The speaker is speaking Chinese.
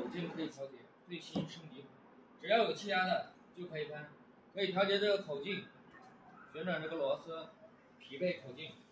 径可以调节，最新升级，只要有气压的就可以喷，可以调节这个口径，旋转这个螺丝，匹配口径。